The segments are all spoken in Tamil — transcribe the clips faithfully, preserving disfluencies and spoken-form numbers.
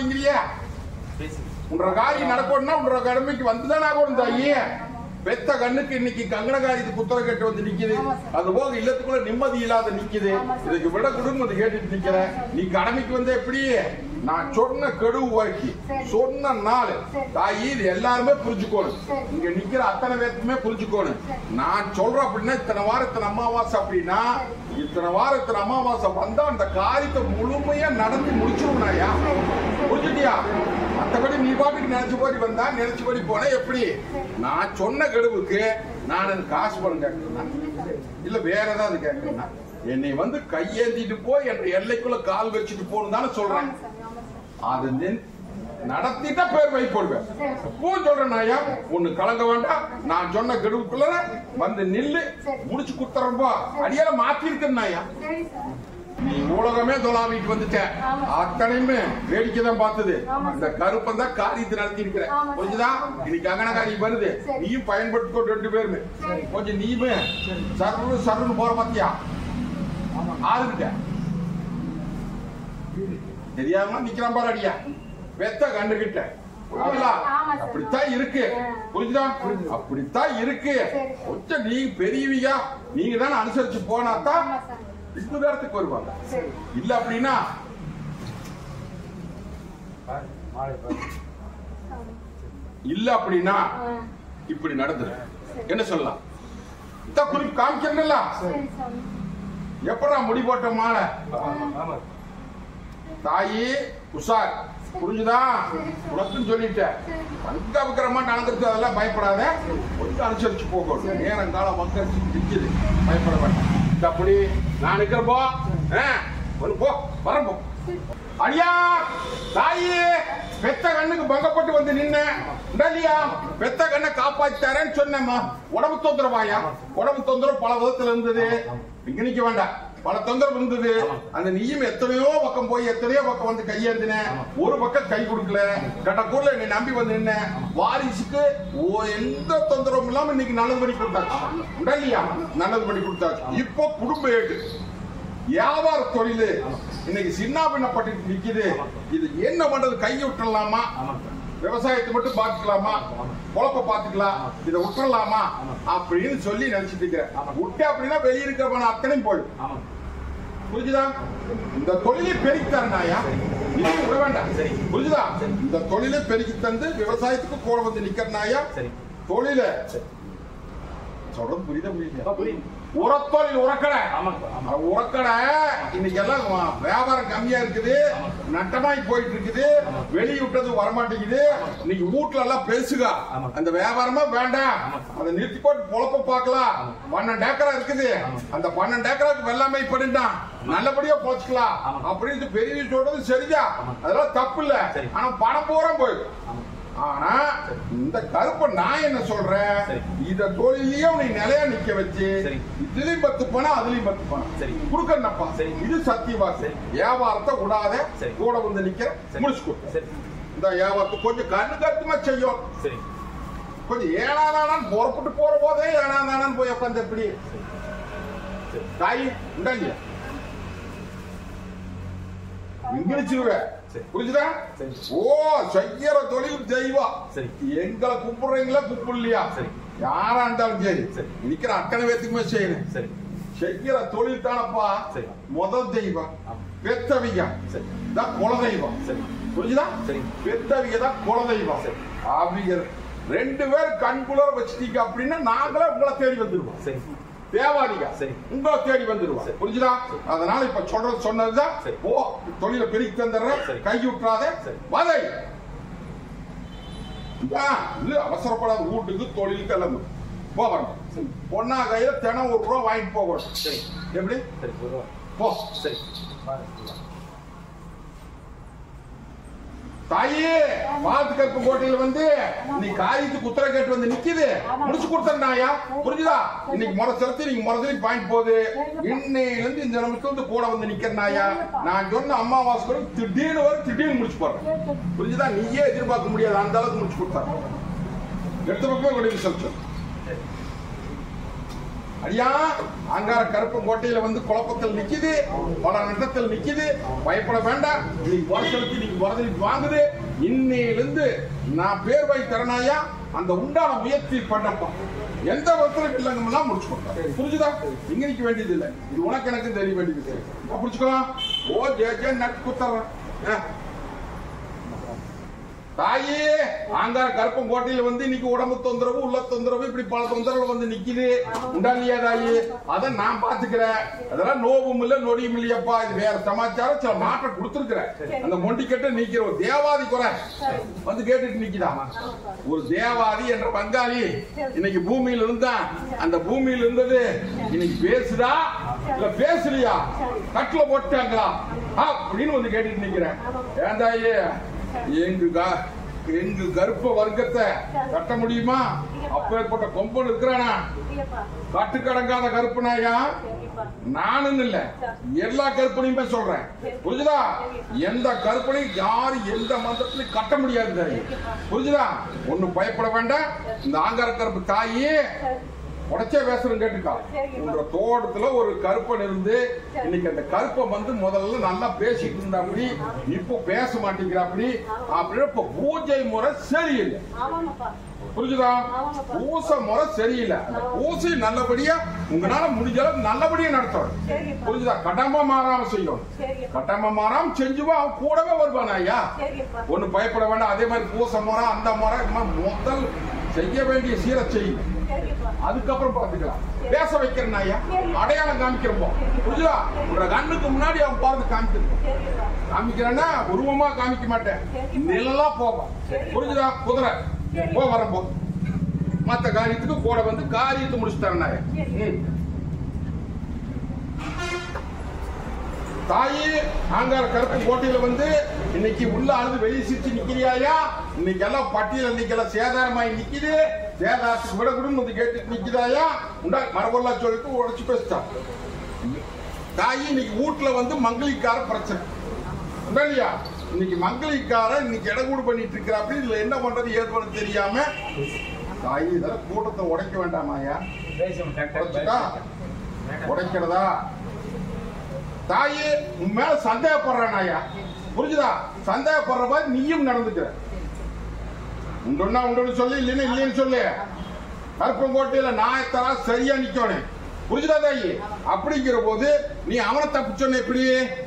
மாட்டேங்கிறியா? உன்ற காரியம் நடக்கணும்னா உன்ற கடமைக்கு வந்துதான் ஆகணும் தாயி. பெத்த கண்ணுக்கு இன்னைக்கு கங்கணகாரியத்து குத்தர கட்டு வந்து நிக்குது. அது போக இல்லத்துக்குள்ள நிம்மதி இல்லாத நிக்குது. இதுக்கு விட குடும்பத்தை கேட்டுட்டு நிக்கிற நீ கடமைக்கு வந்து எப்படி? நான் சொன்ன கெடுவு வரைக்கும் சொன்ன நாள் தாயி இது எல்லாருமே புரிஞ்சுக்கணும். இங்க நிக்கிற அத்தனை பேருக்குமே புரிஞ்சுக்கணும். நான் சொல்றேன் அப்படின்னா இத்தனை வாரம் இத்தனை அமாவாசை அப்படின்னா இத்தனை வாரம் இத்தனை அமாவாசை வந்தா அந்த காரியத்தை முழுமையா நடத்தி முடிச்சிருவனாயா? புரிஞ்சுட்டியா? மற்றபடி நீ பாட்டுக்கு நினைச்சபடி வந்தா நினைச்சபடி போன எப்படி? நான் சொன்ன கெடுவுக்கு நான் காசு பணம் கேட்கறேன் இல்ல வேற ஏதாவது கேட்கறேன்னா என்னை வந்து கையேந்திட்டு போய் என் எல்லைக்குள்ள கால் வச்சுட்டு போன்னு தானே சொல்றேன். அது நடத்திட்டா பேர் வை போடுவேன். பூ சொல்றேன் நாயா ஒண்ணு கலங்க வேண்டாம். நான் சொன்ன கெடுவுக்குள்ள வந்து நில்லு முடிச்சு குடுத்துறப்போ அடியால மாத்தி இருக்கேன் நாயா. நீ உலகமே தொலாவிட்டு வந்துட்ட. அத்தனையுமே வேடிக்கை தான் பார்த்தது. இந்த கருப்பன் தான் காரியத்தை நடத்தி இருக்கிற. புரிஞ்சுதா? இன்னைக்கு அங்கனகாரி வருது. நீயும் பயன்படுத்திக்கோ ரெண்டு பேருமே. கொஞ்சம் நீயுமே சர்வ சர்வன்னு போற பாத்தியா? ஆறுகிட்ட தெரியாம நிக்கிறான் பாரு அடியா. வெத்த கண்டுகிட்ட அப்படித்தான் இருக்கு. புரிஞ்சுதா? அப்படித்தான் இருக்கு. கொஞ்சம் நீ பெரியவியா நீங்க தானே அனுசரிச்சு போனாதான் இந்த நேரத்துக்கு வருவாங்க. இல்ல அப்படின்னா இல்ல அப்படின்னா இப்படி நடந்துரு. என்ன சொல்லலாம்? குறிப்பு காமிக்கிறேன்ல. எப்படா முடி போட்ட மாலை தாயி உஷார். புரிஞ்சுதா? உனக்குன்னு சொல்லிட்டேன். பங்க விக்கிரமா நடந்துருக்கு. அதெல்லாம் பயப்படாத. கொஞ்சம் அனுசரிச்சு போகணும். நேரம் காலம் மக்கள் நிற்குது. பயப்பட மாட்டேன். அப்படி நான் நிக்கிறப்போ போ வரப்போ அடியா தாயி பெத்த கண்ணுக்கு பங்கப்பட்டு வந்து நின்ன பெத்த கண்ணை காப்பாத்தி தரேன்னு சொன்னேம்மா. உடம்பு தொந்தரவாயா? உடம்பு தொந்தரவு பல விதத்துல இருந்தது. இங்க நிக்க வேண்டாம். பல தொந்தரவு இருந்தது. அந்த நீயும் எத்தனையோ பக்கம் போய் எத்தனையோ பக்கம் வந்து கையேந்தின. ஒரு பக்கம் கை கொடுக்கல. கட்டக்கூர்ல என்னை நம்பி வந்து நின்ன. வாரிசுக்கு எந்த தொந்தரவும் இல்லாம இன்னைக்கு நல்லது பண்ணி கொடுத்தாச்சு. உடலியா நல்லது பண்ணி கொடுத்தாச்சு. இப்போ குடும்ப ஏட்டு வியாபார தொழில் இன்னைக்கு சின்ன பின்னப்பட்டு நிக்குது. இது என்ன பண்றது? கையை விட்டுடலாமா? விவசாயத்தை மட்டும் பாத்துக்கலாமா? பொழப்ப பாத்துக்கலாம். இதை விட்டுறலாமா அப்படின்னு சொல்லி நினைச்சிட்டு இருக்கிறேன். விட்டு அப்படின்னா வெளியே இருக்கிற அத்தனையும் போயிடும். புரிஞ்சுதா? இந்த தொழிலை பெருக்கி தரனாயா விட வேண்டாம். புரிஞ்சுதா? இந்த தொழிலை பெருக்கி தந்து விவசாயத்துக்கு கூட வந்து நிக்கிறனாயா தொழில சொல்றது புரியுதா? புரியுது. உரத்தொழில் உரக்கடை உரக்கடை இன்னைக்கு எல்லாம் வியாபாரம் கம்மியா இருக்குது. நட்டமாய் போயிட்டு இருக்குது. வெளியே விட்டது வரமாட்டேங்குது. இன்னைக்கு வீட்டுல எல்லாம் பேசுக அந்த வியாபாரமா வேண்டாம். அதை நிறுத்தி போட்டு பொழப்ப பாக்கலாம். பன்னெண்டு ஏக்கரா இருக்குது. அந்த பன்னெண்டு ஏக்கராக்கு வெள்ளாமை பண்ணிட்டான் நல்லபடியா போச்சுக்கலாம் அப்படின்னு பெரிய சொல்றது சரியா? அதெல்லாம் தப்பு இல்ல. ஆனா பணம் பூரா போயிடும். ஆனா இந்த கருப்பை நான் என்ன சொல்றேன்? இத தொழிலையும் நீ நிலையா நிக்க வச்சு இதுலயும் பத்து பணம் அதுலயும் பத்து பணம் கொடுக்கணும்ப்பா. இது சத்தியவாசி. வியாபாரத்தை விடாத கூட வந்து நிக்கிற முடிச்சு கொடுத்த இந்த வியாபாரத்தை கொஞ்சம் கண்ணு கருத்துமா செய்யும். கொஞ்சம் ஏனாதானான்னு புறப்பட்டு போற போதே ஏனாதானான்னு போய் உட்காந்து எப்படி தாய் உண்டா இல்லையா? இங்கிலீஷ் புரிஞ்சுதா? ஓ செய்யற தொழில் தெய்வம். எங்களை கும்பிடுறீங்களா கும்பிடலையா? யாரா இருந்தாலும் சரி நிக்கிற அத்தனை பேத்துக்குமே செய்யணும். செய்யற தொழில் தானப்பா முதல் தெய்வம். பெத்தவிங்க தான் குல தெய்வம். புரிஞ்சுதா? பெத்தவிங்க தான் குல தெய்வம். அப்படிங்கிற ரெண்டு பேர் கண்குளர வச்சுட்டீங்க அப்படின்னா நாங்களே உங்களை தேடி வந்துருவோம். தேவாதிகா உங்களை தேடி வந்துருவோம். புரிஞ்சுதா? அதனால இப்ப சொல்றது சொன்னதுதான். ஓ தொழிலை பெருக்கி தந்துடுற. கை விட்டுறாத. வதை அவசரப்படாத. வீட்டுக்கு தொழிலுக்கு எல்லாம் போகணும். பொண்ணா கையில தினம் ஒரு ரூபா வாங்கிட்டு போகணும். எப்படி போ? சரி தாயே பாத்து கருப்பு கோட்டையில வந்து நீ காரியத்துக்கு உத்தர கேட்டு வந்து நிக்குது. முடிச்சு கொடுத்தா புரிஞ்சுதா? இன்னைக்கு முறை செலுத்தி நீங்க முறை செலுத்தி பாயிண்ட் போகுது. இன்னையில இருந்து இந்த நிமிஷத்துல வந்து கூட வந்து நிக்கிறனாயா நான் சொன்ன அம்மாவாசை திடீர்னு வரும். திடீர்னு முடிச்சு போடுறேன். புரிஞ்சுதா? நீயே எதிர்பார்க்க முடியாது. அந்த அளவுக்கு முடிச்சு கொடுத்தாரு. எடுத்த பக்கமே கொண்டு செலுத்து. அடியா அங்கார கருப்பு கோட்டையில வந்து குழப்பத்தில் நிக்குது, பல நட்டத்தில் நிக்குது, பயப்பட வேண்டாம். இன்னைக்கு வருஷத்துக்கு இன்னைக்கு வரதளிப்பு வாங்குது. இன்னையிலிருந்து நான் பேர் வாங்கி தரனாயா அந்த உண்டான முயற்சி பண்ணப்பா. எந்த ஒருத்தருக்கு இல்லைங்கலாம் முடிச்சுக்கோ. புரிஞ்சுதா? இங்க நிக்க வேண்டியது இல்லை. இது உனக்கு எனக்கு தெரிய வேண்டியது. புடிச்சுக்கலாம். ஓ ஜே ஜே நட் குத்தர்றேன். தாயே ஆங்கார கருப்பம் கோட்டையில வந்து இன்னைக்கு உடம்பு தொந்தரவு, உள்ள தொந்தரவு, இப்படி பல தொந்தரவு வந்து நிக்குது. உண்டா இல்லையா தாயே? அதை நான் பாத்துக்கிறேன். அதெல்லாம் நோவும் இல்ல நொடியும் இல்லையப்பா. இது வேற சமாச்சாரம். சில மாற்றம் கொடுத்துருக்கிறேன். அந்த மொண்டி கட்ட நீக்கிற ஒரு தேவாதி குறை வந்து கேட்டுட்டு நிக்குதாமா. ஒரு தேவாதி என்ற பங்காளி இன்னைக்கு பூமியில இருந்தா அந்த பூமியில இருந்தது இன்னைக்கு பேசுதா இல்ல பேசலையா, கட்டுல போட்டாங்களா அப்படின்னு வந்து கேட்டுட்டு நிக்கிறேன். ஏன் தாயே எங்க எங்க கர்ப்ப வர்க்கத்தை கட்ட முடியுமா? அப்பேற்பட்ட கொம்பன் இருக்கிறானா? கட்டுக்கடங்காத கருப்பனாயா? நானும் இல்ல, எல்லா கருப்பனையுமே சொல்றேன். புரிஞ்சுதா? எந்த கருப்பனையும் யாரு எந்த மந்திரத்திலையும் கட்ட முடியாது. புரிஞ்சுதா? ஒண்ணு பயப்பட வேண்டாம். இந்த ஆங்கார கருப்பு தாயே உடச்சே பேசுறேன் கேட்டுக்கா. உங்க தோட்டத்துல ஒரு கருப்பன் இருந்து இன்னைக்கு அந்த கருப்பை வந்து முதல்ல நல்லா பேசிட்டு இருந்தா அப்படி, இப்போ பேச மாட்டேங்கிறாப்படி அப்படின்னு இப்ப பூஜை முறை சரியில்லை. புரிஞ்சுதா? பூசை முறை சரியில்லை. அந்த பூசை நல்லபடியா உங்களால முடிஞ்ச அளவுக்கு நல்லபடியா நடத்தணும். புரிஞ்சுதா? கட்டமா மாறாம செய்யணும். கட்டமா மாறாம செஞ்சுவா அவன் கூடவே வருவான். ஐயா ஒண்ணு பயப்பட வேண்டாம். அதே மாதிரி பூசை முறை அந்த முறை முதல் செய்ய வேண்டிய சீரை செய்யும். அதுக்கப்புறம் பாத்துக்கலாம். பேச வைக்கிறேன் ஐயா, அடையாளம் காமிக்கிறப்போ. புரிஞ்சுதா? உங்க கண்ணுக்கு முன்னாடி அவன் பார்த்து காமிக்கிறோம். காமிக்கிறேன்னா உருவமா காமிக்க மாட்டேன், நிழலா போவோம். புரிஞ்சுதா? குதிரை போ வரப்போ மத்த காரியத்துக்கு கூட வந்து காரியத்தை முடிச்சு தரேன். தாயே ஆங்கார கருப்பு கோட்டையில வந்து இன்னைக்கு உள்ள அழுது வெளியே சிரிச்சு நிக்கிறியாயா? இன்னைக்கு எல்லாம் பட்டியல இன்னைக்கு எல்லாம் சேதாரமாயி நிக்குது. சேதாரத்துக்கு விட கூட வந்து கேட்டு நிக்குதாயா? உண்டா மரபொல்லா சொல்லிட்டு உடச்சு பேசிட்டான். தாயி இன்னைக்கு வீட்டுல வந்து மங்களிக்கார பிரச்சனை உண்டா இல்லையா? இன்னைக்கு மங்களிக்கார இன்னைக்கு இடகூடு பண்ணிட்டு இருக்கிற அப்படி இதுல என்ன பண்றது ஏது பண்ண தெரியாம தாயி இதெல்லாம் கூட்டத்தை உடைக்க வேண்டாமாயா? உடைக்கிறதா? தாயே உன் மேல சந்தேகப்படுறானாயா? புரிஞ்சுதா? சந்தேகப்படுற மாதிரி நீயும் நடந்துக்கிற. உண்டுன்னா உண்டு சொல்லு, இல்லைன்னு இல்லைன்னு சொல்லு. கருப்பங்கோட்டையில நாயத்தரா சரியா நிக்கணும். புரிஞ்சுதா தாயி? அப்படிங்கிற போது நீ அவனை தப்பு சொன்ன எப்படி?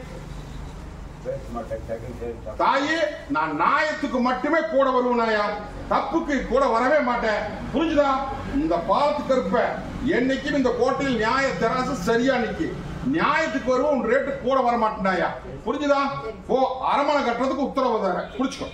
தாயே நான் நாயத்துக்கு மட்டுமே கூட வருவனாயா, தப்புக்கு கூட வரவே மாட்டேன். புரிஞ்சுதா? இந்த பாலத்து கருப்ப என்னைக்கும் இந்த கோட்டையில் நியாய தராசு சரியா நிக்கு. நியாயத்துக்கு வருவோம், ரேட்டு கூட வர மாட்டேனாயா? புரிஞ்சுதா? ஓ அரமனை கட்டுறதுக்கு உத்தரவு தர புடிச்சுக்கோ.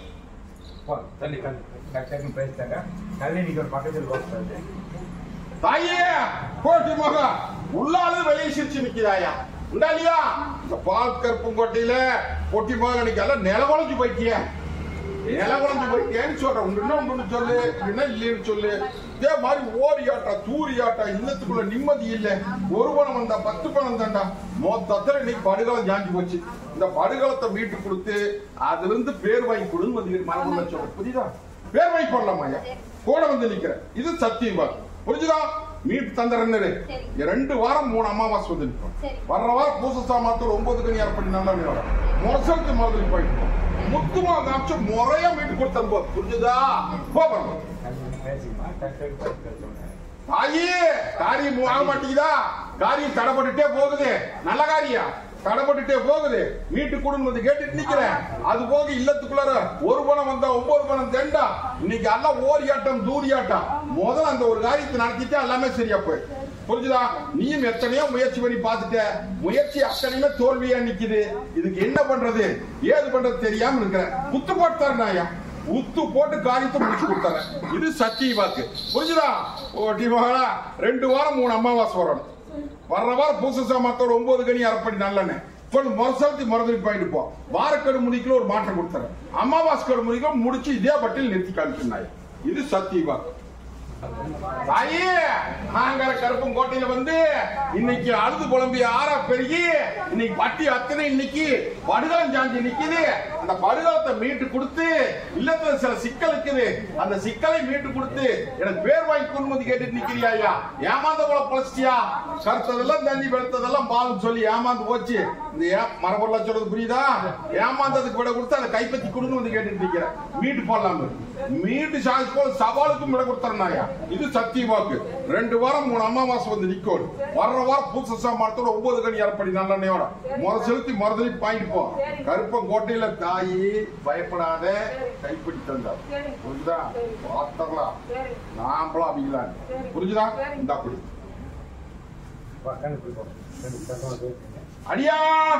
தாயே கோட்டி மக உள்ளாலும் வெளியே சிரிச்சு நிக்கிறாயா? உண்டா இல்லையா? இந்த பால் கருப்பங்கோட்டையில பொட்டி மக எல்லாம் நிலவளைஞ்சு போயிட்டிய நிலவளைஞ்சு போயிட்டியன்னு சொல்றேன். உண்டுன்னா உண்டு சொல்லு, இல்லைன்னா இல்லைன்னு சொல்லு. இதே மாதிரி ஓரியாட்டா தூரியாட்டா இல்லத்துக்குள்ள நிம்மதி இல்ல. ஒரு பணம் வந்தா பத்து பணம் தாண்டா. மொத்தத்துல இன்னைக்கு படுகாலம் ஜாஞ்சி போச்சு. இந்த படுகாலத்தை மீட்டு கொடுத்து அதுல இருந்து பேர் வாங்கி கொடுன்னு வந்து மரபுள்ள சொல்ற. புரியுதா? பேர் வாங்கி போடலாமா ஐயா? கூட வந்து நிக்கிறேன். இது சத்தியமா. புரிஞ்சுதா? மீட்டு தந்துறேன்னு ரெண்டு வாரம் மூணு அமாவாசை வந்து நிற்போம். வர்ற வாரம் பூச சாமாத்தோட ஒன்பது கணி பண்ணி நல்லா முரசலுக்கு மாதிரி போயிட்டு முத்துமா காமிச்சு முறையா மீட்டு கொடுத்தேன் போ. புரிஞ்சுதா? போறோம். தாயே காரியம் ஆக மாட்டேங்குதா? காரியம் தடைப்பட்டுட்டே போகுது. நல்ல காரியம் தடைப்பட்டுட்டே போகுது. மீட்டு கொடுன்னு வந்து கேட்டுட்டு நிக்கிறேன். அது போக இல்லத்துக்குள்ளார ஒரு பணம் வந்தா ஒன்பது பணம் தெண்டா. இன்னைக்கு எல்லாம் ஓரியாட்டம் தூரியாட்டம். முதல்ல அந்த ஒரு காரியத்தை நடத்திட்டா எல்லாமே சரியா போய். புரிஞ்சுதா? நீயும் எத்தனையோ முயற்சி பண்ணி பார்த்துட்ட. முயற்சி அத்தனையுமே தோல்வியா நிக்குது. இதுக்கு என்ன பண்றது ஏது பண்றது தெரியாம இருக்கிறேன். குத்து போட்டு தரேன். உத்து போட்டு காரியத்தை முடிச்சு கொடுத்தாங்க. இது சத்திய வாக்கு. புரிஞ்சுதா? ஓட்டி மகளா ரெண்டு வாரம் மூணு அமாவாசை வரணும். வர்ற வாரம் பூச சாமத்தோட ஒன்பது கனி அரைப்படி நல்லெண்ணெய் சொல்லு. மறுசலத்தி மறுதலி போயிட்டு போ. வாரக்கடு முடிக்கல ஒரு மாற்றம் கொடுத்தாரு. அமாவாசை கடு முடிக்கல முடிச்சு இதே பட்டியல் நிறுத்தி காமிச்சிருந்தாங்க. இது சத்திய வாக்கு. தாயே நாங்கர கருப்பும் கோட்டையில வந்து இன்னைக்கு அழுது புலம்பி ஆறா பெருகி இன்னைக்கு பட்டி அத்தனை இன்னைக்கு படுகாலம் சாஞ்சி நிக்குது. அந்த படுகாலத்தை மீட்டு கொடுத்து இல்லத்துல சில சிக்கல் இருக்குது. அந்த சிக்கலை மீட்டு கொடுத்து எனக்கு பேர் வாங்கி குடும்பத்து கேட்டுட்டு நிக்கிறியா? ஏமாந்த போல பொழைச்சியா? கருத்ததெல்லாம் தண்ணி வெளுத்ததெல்லாம் பாலும் சொல்லி ஏமாந்து போச்சு. இந்த மரபொருளா சொல்றது புரியுதா? ஏமாந்ததுக்கு விட கொடுத்து அதை கைப்பற்றி கொடுங்க வந்து கேட்டுட்டு நிக்கிற. மீட்டு போடலாம். மீட்டு சாதி போல சவாலுக்கும் விட கொடுத்துறாயா? இது சத்திய வாக்கு. ரெண்டு வாரம் மூணு அமாவாசை வந்து நிக்கோடு. வர்ற வாரம் பூச சாமானத்தோட ஒன்பது கணி அரைப்படி நல்லெண்ணையோட முறை செலுத்தி மறுதலி பாயிட்டு போ. கருப்பம் கோட்டையில தாயி பயப்படாத கைப்பிடி தந்தார். புரிஞ்சுதா? பாத்தரலாம் நாம்பளும் அபிக்கலாம். புரிஞ்சுதா? இந்த அப்படி அடியா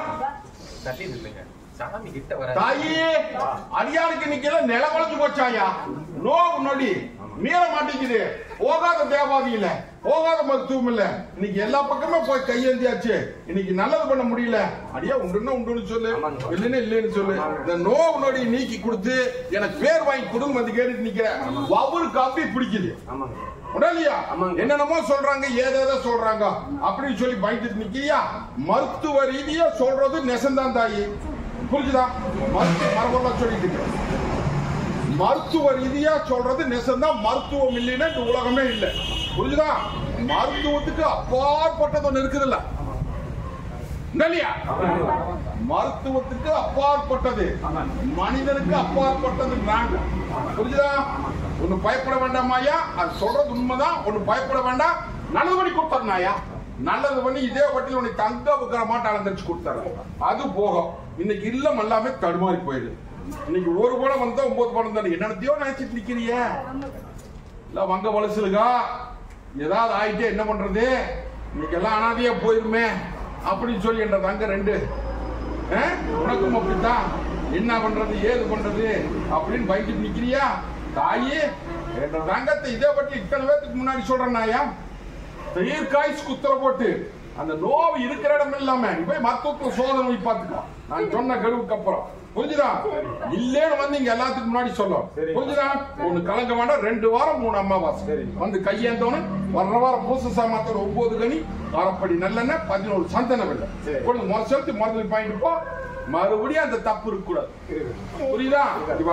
தாயி அடியாளுக்கு நிக்கல நில வளைஞ்சு போச்சாயா? நோ நொடி மீற மாட்டேங்குது. போகாத தேவாதி இல்ல, போகாத மருத்துவம் இல்ல. இன்னைக்கு எல்லா பக்கமே போய் கையேந்தியாச்சு. இன்னைக்கு நல்லது பண்ண முடியல. அடியா உண்டுன்னா உண்டுன்னு சொல்லு, இல்லைன்னு இல்லைன்னு சொல்லு. இந்த நோவு நொடி நீக்கி கொடுத்து எனக்கு பேர் வாங்கி கொடுங்க வந்து கேட்டுட்டு நிக்கிற. ஒவ்வொரு காப்பி பிடிக்குது உடலியா? என்னென்னமோ சொல்றாங்க, ஏதேதோ சொல்றாங்க அப்படின்னு சொல்லி பயந்துட்டு நிக்கிறியா? மருத்துவ ரீதியா சொல்றது நெசந்தான் தாயி. புரிஞ்சுதா? மரபொருளா சொல்லிட்டு இருக்க. மருத்துவ ரீதியா சொல்றது நெசந்தான். மருத்துவம் இல்லைன்னா இந்த உலகமே இல்லை. புரிஞ்சுதா? மருத்துவத்துக்கு அப்பாற்பட்டது ஒண்ணு இருக்குதுல்ல இல்லையா? மருத்துவத்துக்கு அப்பாற்பட்டது, மனிதனுக்கு அப்பாற்பட்டது நாங்க. புரிஞ்சுதா? ஒண்ணு பயப்பட வேண்டாமாயா? அது சொல்றது உண்மைதான். ஒண்ணு பயப்பட வேண்டாம். நல்லது பண்ணி கொடுத்தாருனாயா? நல்லது பண்ணி இதே வட்டியில் உனக்கு தங்க வைக்கிற மாட்டை அலங்கரிச்சு கொடுத்தாரு. அது போகும். இன்னைக்கு இல்லம் எல்லாமே தடுமாறி போயிடுது. இன்னைக்கு ஒரு படம் வந்தா ஒன்பது படம் தானே. என்னத்தையோ நினைச்சிட்டு நிக்கிறிய? இல்ல வங்க வலசுலுக்கா ஏதாவது ஆயிட்டே என்ன பண்றது? இன்னைக்கு எல்லாம் அனாதையா போயிருமே அப்படின்னு சொல்லி என்ற தங்க ரெண்டு உனக்கும் அப்படித்தான். என்ன பண்றது ஏது பண்றது அப்படின்னு பயந்துட்டு நிக்கிறியா? தாயே என்ற தங்கத்தை இதே பற்றி இத்தனை பேருக்கு முன்னாடி சொல்றேன்னாயா? தீர்க்காய்ச்சி குத்துற போட்டு அந்த நோவு இருக்கிற இடம் இல்லாம நீ போய் மருத்துவ சோதனை பார்த்துக்கோ. நான் சொன்ன கருவுக்கு அப்புறம் புரிஞ்சுதா? இல்லேன்னு வந்து இங்க எல்லாத்துக்கும் முன்னாடி சொல்லும். புரிஞ்சுதா? ஒண்ணு கலங்க வேண்டாம். ரெண்டு வாரம் மூணு அமாவாசை வந்து கையேந்தவனு வர்ற வாரம் பூச சாமாத்தோட ஒன்பது கனி அரைப்படி நல்லெண்ணெய் பதினோரு சந்தன வெள்ளை கொண்டு முறை செலுத்தி மருந்து பாயிட்டு போ. மறுபடியும் அந்த தப்பு இருக்க கூடாது. புரியுதா?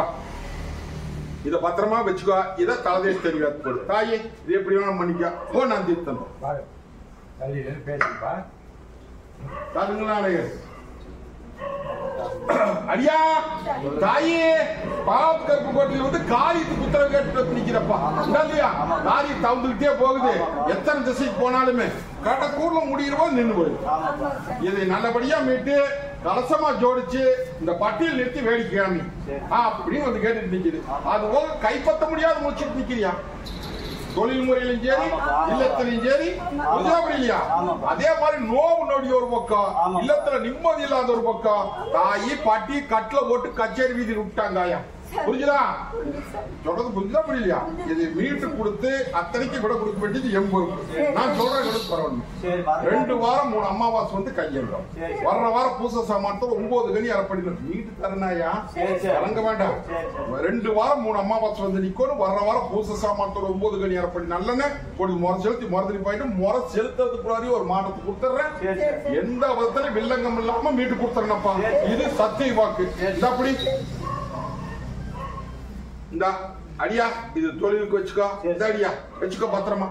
இத பத்திரமா வச்சுக்கோ. இத தலதேச தெரியாது போடு. தாயே இது எப்படி வேணும் பண்ணிக்க. போ நான் தீர்த்தம் அடியா தாயே பாவத்து கருப்பு கோட்டையில் வந்து காரியத்துக்கு உத்தரவு கேட்டு நிக்கிறப்பா இல்லையா? காரியம் தவுந்துகிட்டே போகுது. எத்தனை திசைக்கு போனாலுமே கடக்கூர்ல முடிகிறவோ நின்று போயிடும். இதை நல்லபடியா மீட்டு கலசமா ஜோடிச்சு இந்த பட்டியல் நிறுத்தி வேடிக்கை காமி அப்படின்னு வந்து கேட்டுட்டு நிக்குது. அது போக கைப்பற்ற முடியாத முடிச்சுட்டு நிக்கிறியா? தொழில் முறையிலும் சரி இல்லத்திலும் சரி இல்லையா? அதே மாதிரி நோவு நொடி ஒரு பக்கம், இல்லத்துல நிம்மதி இல்லாத ஒரு பக்கம். தாயி பாட்டி கட்டில போட்டு கச்சேரி வீதி விட்டாங்க. புரிஞ்சுதா? சொல்றது புரிஞ்சுதா புரியலையா? இது மீட்டு கொடுத்து அத்தனைக்கு விட கொடுக்க வேண்டியது எம்பது. நான் சொல்றேன் பரவாயில்ல. ரெண்டு வாரம் மூணு அமாவாசை வந்து கையெழுந்தோம். வர்ற வாரம் பூச சாமானத்தோட ஒன்பது கனி அரைப்படி மீட்டு தரனாயா? கலங்க வேண்டாம். ரெண்டு வாரம் மூணு அமாவாசை வந்து நிக்கணும். வர்ற வாரம் பூச சாமானத்தோட ஒன்பது கனி அரைப்படி நல்லெண்ண கொண்டு முறை செலுத்தி மறுதலி போயிட்டு முறை செலுத்துறதுக்கு ஒரு மாட்டத்தை கொடுத்துறேன். எந்த விதத்திலையும் வில்லங்கம் இல்லாம மீட்டு கொடுத்துறேன்ப்பா. இது சத்திய வாக்கு. இது அப்படி இந்த அடியா இது தொழிலுக்கு வச்சுக்கோ. இந்த அடியா வச்சுக்கோ பத்திரமா.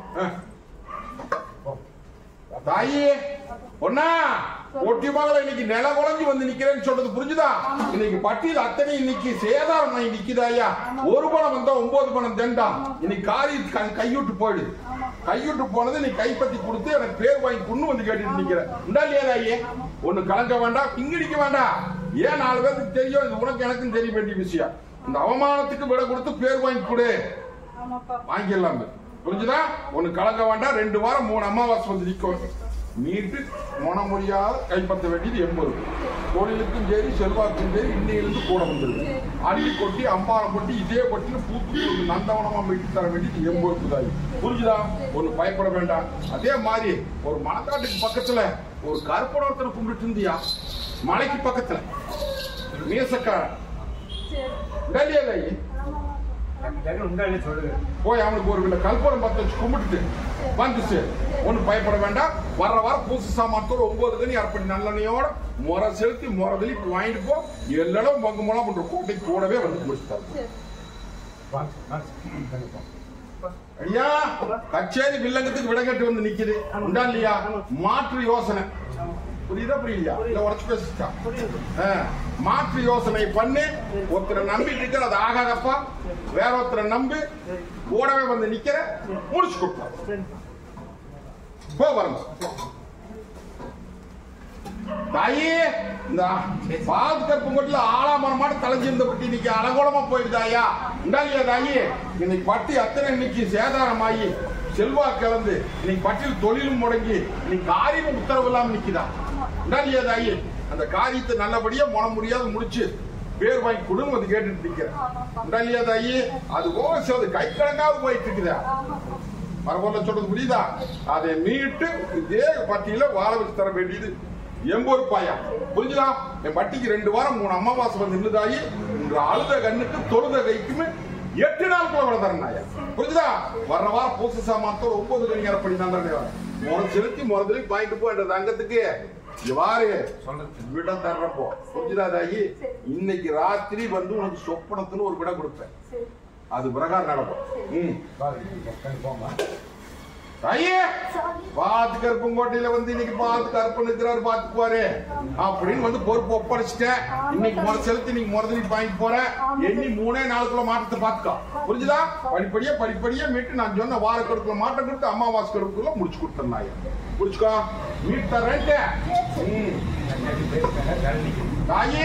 தாயே ஒன்னா ஒட்டி மகளை இன்னைக்கு நில குழஞ்சி வந்து நிக்கிறேன்னு சொல்றது புரிஞ்சுதா? இன்னைக்கு பட்டியல் அத்தனை இன்னைக்கு சேதாரம் நிக்குதாயா? ஒரு பணம் வந்தா ஒன்பது பணம் தெண்டா. இன்னைக்கு காரி கையூட்டு போயிடு. கையூட்டு போனது நீ கைப்பற்றி கொடுத்து எனக்கு பேர் வாங்கி கொண்டு வந்து கேட்டுட்டு நிக்கிற. இல்லையா தாயே? ஒண்ணு கலங்க வேண்டாம், பிங்கடிக்க வேண்டாம். ஏன் நாலு பேருக்கு தெரியும், இது உனக்கு எனக்கும் தெரிய வேண்டிய விஷயம். இந்த அவமானத்துக்கு விட கொடுத்து பேர் வாங்கி கொடு. வாங்கிடலாம். புரிஞ்சுதா? ஒண்ணு கலங்க வேண்டாம். ரெண்டு வாரம் மூணு அமாவாசை வந்து நிக்கும். மீட்டு மனமொழியால் கைப்பற்ற வேண்டியது எண்பது. தொழிலுக்கும் சரி செல்வாக்கும் சரி இன்னையிலிருந்து கூட வந்துருது. அள்ளி கொட்டி அம்பாரம் கொட்டி இதே பட்டினு பூத்து நந்தவனமா மீட்டு தர வேண்டியது எண்பது தாய். புரிஞ்சுதா? ஒண்ணு பயப்பட வேண்டாம். அதே மாதிரி ஒரு மணக்காட்டுக்கு பக்கத்துல ஒரு கருப்பணத்தை கும்பிட்டு இருந்தியா? மலைக்கு பக்கத்துல மீசக்காரன் போய் அவனுக்கு ஒரு கல்பூரம் பத்த வச்சு கும்பிட்டுட்டு வந்துச்சு. ஒன்னும் பயப்பட வேண்டாம். வர்ற வாரம் பூசு சாமானத்தோட ஒன்பது கனி அர்ப்பணி நல்லெண்ணையோட முறை செலுத்தி முறதலி வாங்கிட்டு போ. எல்லாரும் பங்கு மூலம் பண்ற கோட்டை கூடவே வந்து முடிச்சுட்டாரு. ஐயா கச்சேரி வில்லங்கத்துக்கு விடங்கட்டு வந்து நிக்குது உண்டா இல்லையா? மாற்று யோசனை புரியுதா புரியலையா? இல்ல உடச்சு பேசிட்டா மாற்று யோசனை பண்ணி ஒருத்தரை நம்பிட்டு இருக்கிற அது ஆகாதப்பா. வேற ஒருத்தரை நம்பி கூடவே வந்து நிக்கிற முடிச்சு கொடுப்பாரு. போ வரணும் தாயே. இந்த பால் கற்பங்கோட்டில ஆலாமரம் மாட்டு தலைஞ்சிருந்த பட்டி இன்னைக்கு அலங்கோலமா போயிடுதாயா உண்டா இல்லையா தாயி? இன்னைக்கு பட்டி அத்தனை இன்னைக்கு சேதாரமாயி செல்வா கலந்து இன்னைக்கு பட்டியல் தொழிலும் முடங்கி இன்னைக்கு காரியம் உத்தரவு இல்லாம நிக்குதா உண்டா இல்லையா தாயி? அந்த காரியத்தை நல்லபடியா மன முடியாத முடிச்சு பேர் வாங்கி கொடுன்னு வந்து கேட்டுட்டு நிக்கிறேன் உண்டா இல்லையா தாயி? அது போக சிலது கை கணக்காவது போயிட்டு இருக்குதா? மரபொருள சொல்றது புரியுதா? அதை மீட்டு இதே பட்டியல வாழ வச்சு தர வேண்டியது எம்பூர் பாயா புரிஞ்சுதா? என் பட்டிக்கு ரெண்டு வாரம் மூணு அமாவாசை வந்து நின்றுதாயி இன்று அழுத கண்ணுக்கு தொழுத கைக்குமே எட்டு நாளுக்குள்ள விட தரேன் புரிஞ்சுதா? வர்ற வாரம் பூச சாமானத்தோட ஒன்பது கணி அரைப்படி நான் முறை செலுத்தி முறதலி வாங்கிட்டு போன்ற அங்கத்துக்கு வாரு விட தர்றப்போ புரிஞ்சுதா தாயி? இன்னைக்கு ராத்திரி வந்து உனக்கு சொப்பனத்துன்னு ஒரு விட கொடுப்பேன். அது பிரகாரம் நடக்கும். தாயே பாத்து கருப்பங்கோட்டையில வந்து இன்னைக்கு பாத்து கருப்பு நிற்கிறாரு பாத்துக்குவாரு அப்படின்னு வந்து பொறுப்பு ஒப்படைச்சிட்டேன். இன்னைக்கு முறை செலுத்தி நீங்க முறதலி வாங்கிட்டு போறேன். எண்ணி மூணே நாளுக்குள்ள மாற்றத்தை பாத்துக்கோ புரிஞ்சுதா? படிப்படியா படிப்படியா மீட்டு நான் சொன்ன வார கருப்புல மாட்டம் கொடுத்து அமாவாசை கருப்புக்குள்ள முடிச்சு கொடுத்தேன். நாய முடிச்சுக்கோ மீட் தரேன் தாயே.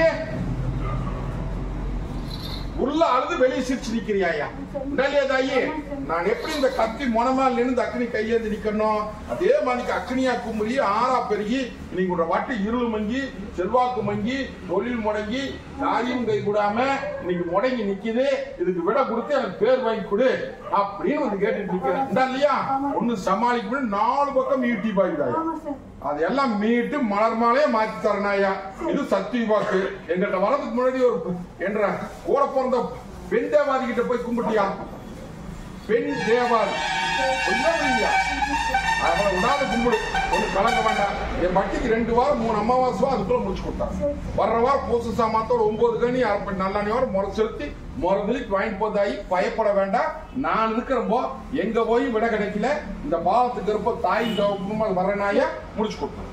உள்ள அழுது வெளியே சிரிச்சு நிக்கிறியா தாயே? நான் எப்படி இந்த கத்தி மொனமால் நின்று அக்னி கையேந்து நிக்கணும் அதே மாதிரி அக்னியா கும்பலி ஆறா பெருகி இன்னைக்கு உங்க வட்டி இருள் மங்கி செல்வாக்கு மங்கி தொழில் முடங்கி காரியம் கை கூடாம இன்னைக்கு முடங்கி நிக்குது. இதுக்கு விட கொடுத்து எனக்கு பேர் வாங்கி கொடு அப்படின்னு வந்து கேட்டுட்டு நிக்கிறேன் இல்லையா? ஒண்ணு சமாளிக்க நாலு பக்கம் யூடியூப் ஆகிதாயா? அதெல்லாம் மீட்டு மலர் மாலையே மாற்றி தரனாயா? இது சத்திய வாக்கு. எங்கிட்ட வரதுக்கு முன்னாடி ஒரு என்ற கூட பிறந்த பெண் தேவாதி கிட்ட போய் கும்பிட்டியா? பெண் தேவாதி அவளை விடாத கும்பிடு ஒண்ணு கலங்க வேண்டாம். என் பட்டிக்கு ரெண்டு வாரம் மூணு அமாவாசை அதுக்குள்ள முடிச்சு கொடுத்தாங்க. வர்ற வாரம் பூச சாமானத்தோட ஒன்பது கனி அரைப்படி நல்லெண்ணையோட முறை செலுத்தி முறதலிக்கு வாங்கிட்டு போதாயி பயப்பட வேண்டாம். நான் இருக்கிறப்போ எங்க போய் விட கிடைக்கல. இந்த பாவத்துக்கு இருப்ப தாய் வரனாய முடிச்சு கொடுத்தாங்க.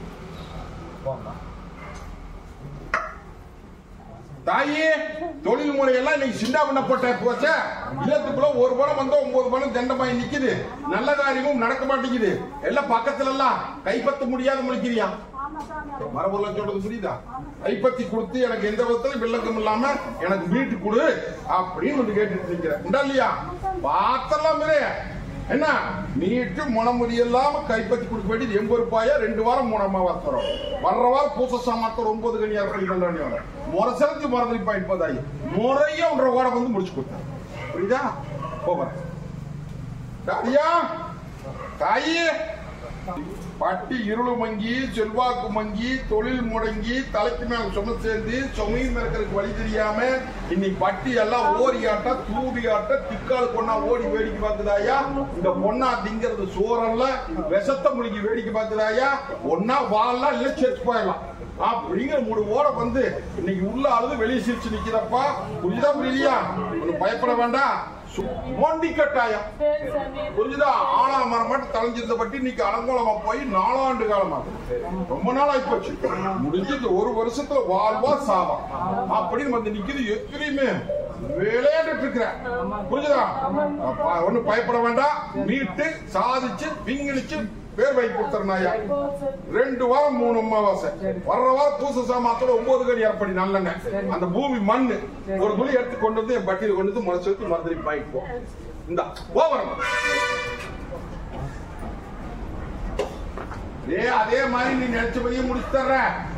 தாயே தொழில் முறையெல்லாம் இன்னைக்கு சிண்டா பண்ண போட்ட போச்ச. இல்லத்துக்குள்ள ஒரு பணம் வந்தா ஒன்பது பணம் தண்டமாயி நிக்குது. நல்ல காரியமும் நடக்க மாட்டேங்குது. எல்லாம் பக்கத்துல எல்லாம் கைப்பற்ற முடியாத முழிக்கிறியா? மரபுள்ள சொல்றது புரியுதா? கைப்பற்றி கொடுத்து எனக்கு எந்த விதத்திலும் வில்லங்கம் இல்லாம எனக்கு வீட்டு கொடு அப்படின்னு வந்து கேட்டுட்டு நிக்கிறேன் உண்டா இல்லையா? பார்த்தெல்லாம் என்ன நீட்டு மனமுடி இல்லாம கைப்பற்றி கொடுக்க வேண்டியது எண்பது ரூபாயா? ரெண்டு வாரம் மூணு அமாவாசை வரும். வர்ற வாரம் பூச சாமானத்தோட ஒன்பது கனி அரைப்படி நல்லெண்ணெய் முறை செலுத்தி முறதலி பாய்ப்பதாயி முறையா ஒன்றரை வாட வந்து முடிச்சு கொடுத்தாங்க. புரியுதா? போகிறேன் தாயே. பட்டி இருளு மங்கி செல்வாக்கு மங்கி தொழில் முடங்கி தலைக்கு மேல சும சேர்ந்து சுமையும் இருக்கிறதுக்கு வழி தெரியாம இன்னைக்கு பட்டி எல்லாம் ஓரியாட்ட தூடியாட்ட திக்கால் பொண்ணா ஓடி வேடிக்கை பார்த்துதாயா? இந்த பொண்ணா திங்கிறது சோறல்ல விஷத்தை முழுகி வேடிக்கை பார்த்துதாயா? ஒன்னா வாழலாம் இல்ல செத்து போயிடலாம் அப்படிங்கிற மூணு ஓட வந்து இன்னைக்கு உள்ள அழுது வெளியே சிரிச்சு நிக்கிறப்பா. புரியுதா புரியலையா? ஒண்ணு பயப்பட வேண்டாம். மொண்டி கட்டாயம் புரிஞ்சுதா? ஆனா மரம் மட்டும் தலைஞ்சிருந்த பட்டி இன்னைக்கு அலங்கோலமா போய் நாலாண்டு காலமா ரொம்ப நாள் ஆகி போச்சு. முடிஞ்சது ஒரு வருஷத்துல வாழ்வா சாவா அப்படின்னு வந்து நிக்குது. எத்தனையுமே விளையாட்டு இருக்கிற புரிஞ்சுதா? ஒண்ணு பயப்பட வேண்டாம். மீட்டு சாதிச்சு விங்கடிச்சு பேர் வாங்கி கொடுத்தா. ரெண்டு வாரம் மூணு அமாவாசை வர்ற வாரம் பூச சாமானத்தோட ஒன்பது கனி அரைப்படி நல்லெண்ணெய் அந்த பூமி மண்ணு ஒரு துளி எடுத்து கொண்டு வந்து என் பட்டியல கொண்டு வந்து முறை செலுத்தி மறுதலி வாங்கிட்டு போ. இந்த போவரம் அதே மாதிரி நீ நினைச்சபடியே முடிச்சு தர்ற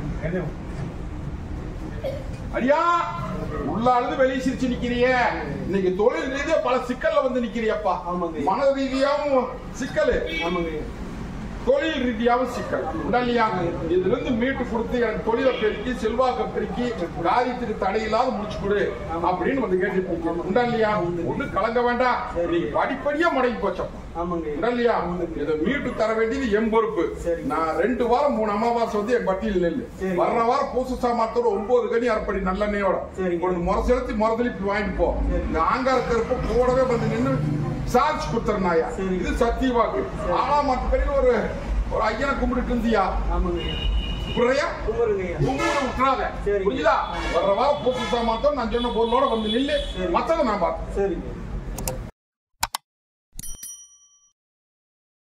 ஐயா. உள்ளானது வெளியே சிரிச்சு நிக்கிறிய. இன்னைக்கு தொழில் ரீதியா பல சிக்கல்ல வந்து நிக்கிறியப்பா. மன ரீதியாவும் சிக்கல் தொழில் ரீதியாகவும் சிக்கல் உண்டா இல்லையா? இதுல இருந்து மீட்டு கொடுத்து எனக்கு தொழிலை பெருக்கி செல்வாக்க பெருக்கி காரியத்துக்கு தடையில்லாத முடிச்சு கொடு அப்படின்னு வந்து கேட்டு உண்டா இல்லையா? ஒண்ணு கலங்க வேண்டாம், நீங்க படிப்படியா முடங்கி போச்சப்பா உண்டா இல்லையா? இதை மீட்டு தர வேண்டியது என் பொறுப்பு. நான் ரெண்டு வாரம் மூணு அமாவாசை வந்து என் பட்டியல் நெல்லு வர்ற வாரம் பூசு சாமாத்தோட ஒன்பது கனி அரைப்படி நல்லெண்ணெயோட ஒரு முறை செலுத்தி முறதலி வாங்கிட்டு போ. இந்த ஆங்கார கருப்பு கூடவே வந்து நின்று சார்ஜ் கொடுத்துருந்தாயா? இது சத்திய வாக்கு. ஆனா மற்ற பேருக்கு ஒரு ஒரு ஐயனை கும்பிட்டு இருந்தியா? விட்டுறாத புரியுதா? வர்ற வாரம் பூசு சாமாத்தோட நான் சொன்ன பொருளோட வந்து நில்லு, மத்ததை நான் பார்த்தேன்.